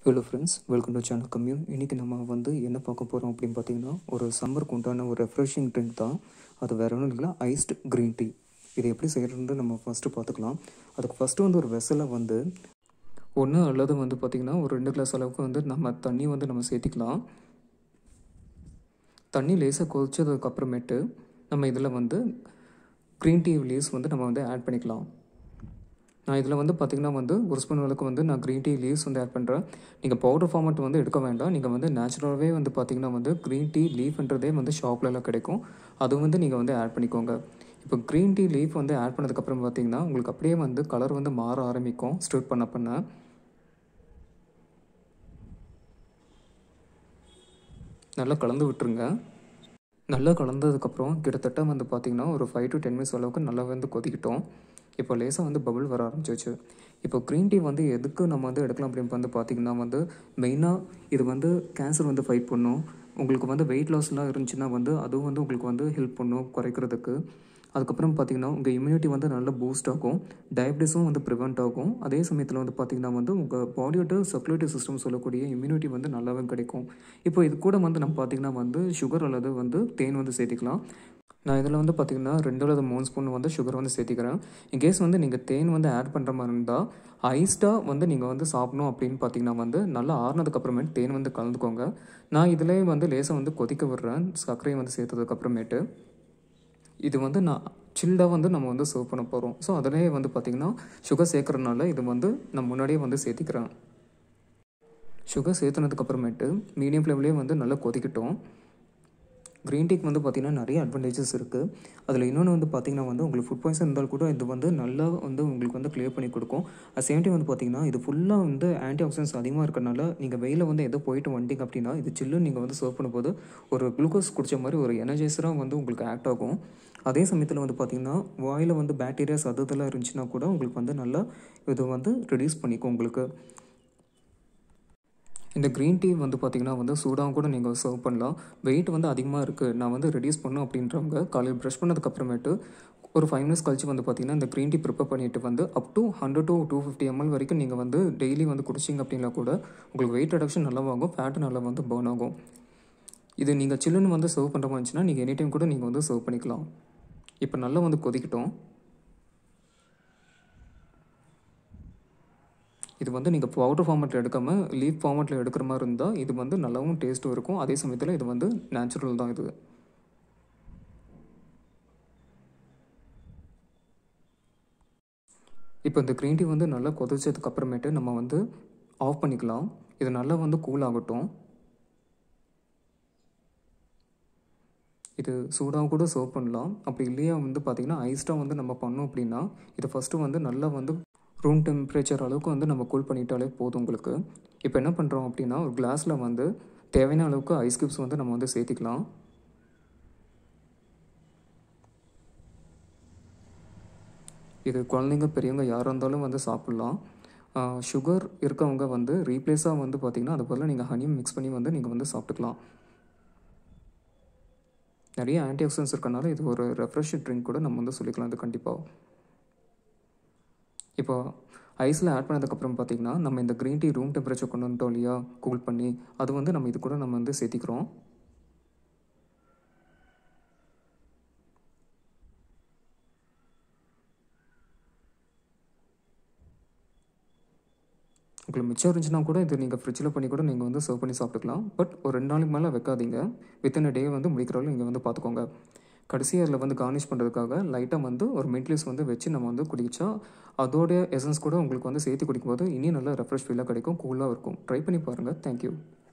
Hello friends, welcome to channel Commune. இன்றைக்கி நம்ம என்ன பார்க்க போகிறோம் அப்படின்னு பார்த்தீங்கன்னா, ஒரு சம்மருக்கு உண்டான ஒரு ரெஃப்ரெஷிங் ட்ரிங்க் தான். அது வேறு ஒன்றும் இல்லை, ஐஸ்டு க்ரீன் டீ. இதை எப்படி செய்கிறதுன்னு நம்ம ஃபஸ்ட்டு பார்த்துக்கலாம். அதுக்கு ஃபஸ்ட்டு ஒரு வெசலை ஒன்று அல்லது பார்த்திங்கன்னா ஒரு 2 கிளாஸ் அளவுக்கு நம்ம தண்ணி நம்ம சேர்த்திக்கலாம். தண்ணி லேசாக கொதிச்சதுக்கப்புறமேட்டு நம்ம இதில் க்ரீன் டீ லீவ்ஸ் நம்ம ஆட் பண்ணிக்கலாம். நான் இதில் பார்த்திங்கன்னா ஒரு ஸ்பூன் அளவுக்கு நான் க்ரீன் டீ லீவ்ஸ் ஆட் பண்ணுறேன். நீங்கள் பவுடர் ஃபார்மட் எடுக்க வேண்டாம். நீங்கள் நேச்சுரலாகவே பார்த்திங்கன்னா க்ரீன் டீ லீஃப்ன்றதே ஷாப்லலாம் கிடைக்கும். அது நீங்கள் ஆட் பண்ணிக்கோங்க. இப்போ க்ரீன் டீ லீஃப் ஆட் பண்ணதுக்கப்புறம் பார்த்திங்கன்னா உங்களுக்கு அப்படியே கலர் மாற ஆரம்பிக்கும். ஸ்டிர் பண்ண நல்லா கலந்து விட்டுருங்க. நல்லா கலந்ததுக்கப்புறம் கிட்டத்தட்ட பார்த்திங்கன்னா ஒரு 5 to 10 மினிட்ஸ் அளவுக்கு நல்லா கொதிக்கிட்டோம். இப்போ லேசாக பபுள் வர ஆரம்பிச்சிச்சு. இப்போ க்ரீன் டீ எதுக்கு நம்ம எடுக்கலாம் அப்படின்னு பார்த்திங்கன்னா மெயினாக இது கேன்சர் ஃபைட் பண்ணும். உங்களுக்கு வெயிட் லாஸ்லாம் இருந்துச்சுன்னா அதுவும் உங்களுக்கு ஹெல்ப் பண்ணும் குறைக்கிறதுக்கு. அதுக்கப்புறம் பார்த்திங்கன்னா உங்கள் இம்யூனிட்டி நல்லா பூஸ்ட் ஆகும். டயபிட்டிஸும் ப்ரிவெண்ட் ஆகும். அதே சமயத்தில் பார்த்திங்கன்னா உங்கள் பாடியோட சர்க்குலேட்டரி சிஸ்டம் சொல்லக்கூடிய இம்யூனிட்டி நல்லாவே கிடைக்கும். இப்போ இது கூட நம்ம பார்த்திங்கன்னா சுகர் அல்லது தேன் சேர்த்திக்கலாம். நான் இதில் பார்த்திங்கன்னா 2 அல்லது 3 ஸ்பூன் சுகர் சேர்த்திக்கிறேன். இன்கேஸ் நீங்கள் தேன் ஆட் பண்ணுற மாதிரி இருந்தால் ஐஸ்டாக நீங்கள் சாப்பிடணும் அப்படின்னு பார்த்திங்கன்னா நல்லா ஆறுனதுக்கப்புறமேட்டு தேன் கலந்துக்கோங்க. நான் இதிலே லேசாக கொதிக்க விடுறேன் சர்க்கரையை சேர்த்ததுக்கப்புறமேட்டு. இது நான் சில்டாக நம்ம சர்வ் பண்ண போகிறோம். ஸோ அதிலே பார்த்திங்கன்னா சுகர் சேர்க்குறதுனால இது நான் முன்னாடியே சேர்த்திக்கிறேன். சுகர் சேர்த்துனதுக்கப்புறமேட்டு மீடியம் ஃப்ளேம்லேயே நல்லா கொதிக்கிட்டோம். க்ரீன் டீக்கு பார்த்திங்கன்னா நிறைய அட்வான்டேஜஸ் இருக்குது. அதில் இன்னொன்று பார்த்திங்கன்னா உங்களுக்கு ஃபுட் பாய்சன் இருந்தால் கூட இது நல்லா உங்களுக்கு கிளியர் பண்ணி கொடுக்கும். அது சேம் டைம் பார்த்திங்கன்னா இது ஃபுல்லாக ஆன்டி ஆக்சிடென்ட்ஸ் அதிகமாக இருக்கிறனால நீங்கள் வெயிலில் ஏதோ போயிட்டு வந்துட்டீங்க அப்படின்னா இது சில்லுன்னு நீங்கள் சர்வ் பண்ணும்போது ஒரு குளுக்கோஸ் குடித்த மாதிரி ஒரு எனர்ஜைசராக உங்களுக்கு ஆக்ட் ஆகும். அதே சமயத்தில் பார்த்திங்கன்னா வாயில் பாக்டீரியாஸ் அதெல்லாம் இருந்துச்சுன்னா கூட உங்களுக்கு நல்லா இது ரெடியூஸ் பண்ணிக்கும் உங்களுக்கு. இந்த க்ரீன் டீ பார்த்திங்கன்னா சூடாக கூட நீங்கள் சர்வ் பண்ணலாம். வெயிட் அதிகமாக இருக்குது, நான் ரெடியூஸ் பண்ணணும் அப்படின்றவங்க காலையில் ப்ரஷ் பண்ணதுக்கப்புறமேட்டு ஒரு 5 மினிட்ஸ் கழிச்சு பார்த்திங்கன்னா இந்த க்ரீன் டீ ப்ரிப்பேர் பண்ணிவிட்டு அப் டு 100 to 250 ml வரைக்கும் நீங்கள் டெய்லி குடிச்சிங்க அப்படின்னா கூட உங்களுக்கு வெயிட் ரிடக்ஷன் நல்லா ஆகும், ஃபேட்டு நல்லா பர்ன் ஆகும். இது நீங்கள் சில்லுன்னு சர்வ் பண்ணுற மாதிரி இருந்துச்சுன்னா நீங்கள் எனி டைம் கூட நீங்கள் சர்வ் பண்ணிக்கலாம். இப்போ நல்லா கொதிக்கிட்டோம். இது நீங்கள் பவுடர் ஃபார்மேட்டில் எடுக்காமல் லீஃப் ஃபார்மேட்டில் எடுக்கிற மாதிரி இருந்தால் இது நல்லாவும் டேஸ்ட்டும் இருக்கும். அதே சமயத்தில் இது நேச்சுரல் தான். இது இப்போ இந்த க்ரீன் டீ நல்லா கொதிச்சதுக்கப்புறமேட்டு நம்ம ஆஃப் பண்ணிக்கலாம். இது நல்லா கூல் ஆகட்டும். இது சூடாக கூட சர்வ் பண்ணலாம். அப்படி இல்லையா பார்த்திங்கன்னா ஐஸ்டாக நம்ம பண்ணோம் அப்படின்னா இதை ஃபஸ்ட்டு நல்லா ரூம் டெம்பரேச்சர் அளவுக்கு நம்ம கூல் பண்ணிட்டாலே போதும் உங்களுக்கு. இப்போ என்ன பண்ணுறோம் அப்படின்னா ஒரு கிளாஸில் தேவையான அளவுக்கு ஐஸ் கியூப்ஸ் நம்ம சேர்த்திக்கலாம். இது குழந்தைங்க பெரியவங்க யாராக இருந்தாலும் சாப்பிட்லாம். சுகர் இருக்கவங்க ரீப்ளேஸாக பார்த்திங்கன்னா அது போல் நீங்கள் ஹனியும் மிக்ஸ் பண்ணி நீங்கள் சாப்பிட்டுக்கலாம். நிறைய ஆன்டி ஆக்சிடென்ட்ஸ் இருக்கனால இது ஒரு ரெஃப்ரெஷிங் ட்ரிங்க் கூட நம்ம சொல்லிக்கலாம். இது கண்டிப்பாக இப்போ ஐஸில் ஆட் பண்ணதுக்கப்புறம் பார்த்திங்கன்னா நம்ம இந்த க்ரீன் டீ ரூம் டெம்பரேச்சர் கொண்டு வந்துட்டோம் இல்லையா, கூல் பண்ணி அது நம்ம இது கூட நம்ம சேர்த்திக்கிறோம். உங்களுக்கு மிச்சம் இருந்துச்சுன்னா கூட இது நீங்கள் ஃப்ரிட்ஜில் பண்ணி கூட நீங்கள் சர்வ் பண்ணி சாப்பிட்டுக்கலாம். பட் ஒரு 2 நாளைக்கு மேலே வைக்காதீங்க. வித்தின் டே முடிக்கிறவங்க நீங்கள் பார்த்துக்கோங்க. கடைசி அதில் கார்னிஷ் பண்ணுறதுக்காக லைட்டாக ஒரு மின்ட் லீவ்ஸ் வச்சு நம்ம குடிச்சா அதோடைய எசன்ஸ் கூட உங்களுக்கு சேர்த்து குடிக்கும்போது இன்னும் நல்லா ரெஃப்ரெஷ் ஃபீலாக கிடைக்கும், கூலாக இருக்கும். ட்ரை பண்ணி பாருங்கள். தேங்க்யூ.